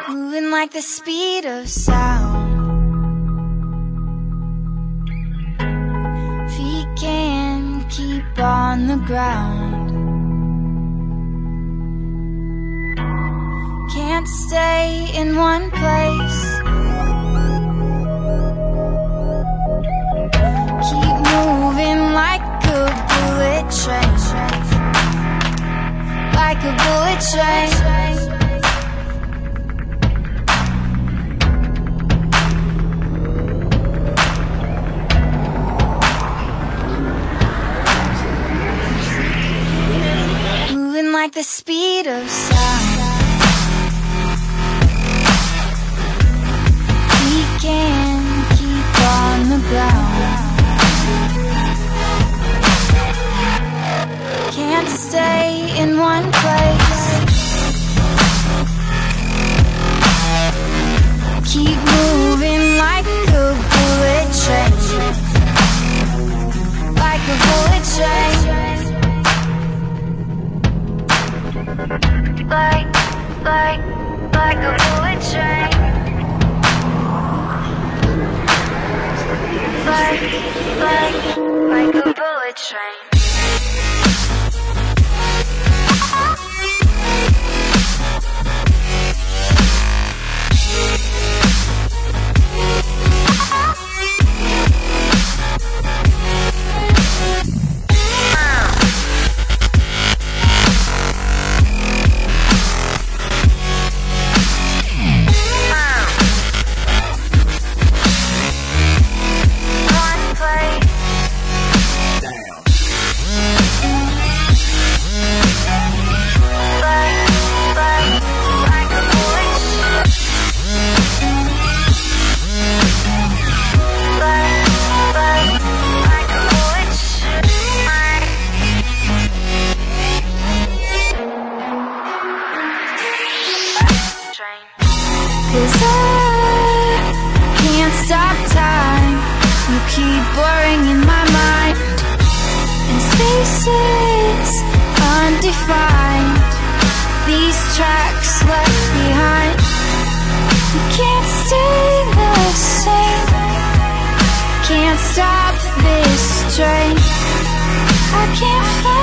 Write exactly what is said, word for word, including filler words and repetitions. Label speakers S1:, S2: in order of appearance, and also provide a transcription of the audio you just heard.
S1: moving like the speed of sound. Feet can't keep on the ground. Can't stay in one place. Keep moving like a bullet train. Like a bullet train. Moving like the speed of sound. We can't keep on the ground. Can't stay in one place. Keep moving like a bullet train. Like a bullet train. Like, like, like a bullet train. Like, like, like a bullet train. Cause I can't stop time. You keep blurring in my mind. And spaces undefined. These tracks left behind. You can't stay the same. Can't stop this train. I can't find